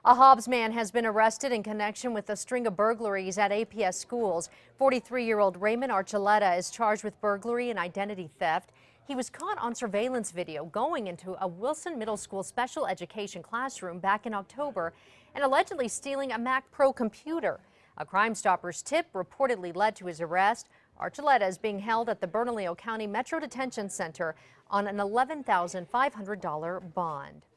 A Hobbs man has been arrested in connection with a string of burglaries at APS schools. 43-year-old Raymond Archuleta is charged with burglary and identity theft. He was caught on surveillance video going into a Wilson Middle School special education classroom back in October and allegedly stealing a Mac Pro computer. A Crime Stoppers tip reportedly led to his arrest. Archuleta is being held at the Bernalillo County Metro Detention Center on an $11,500 bond.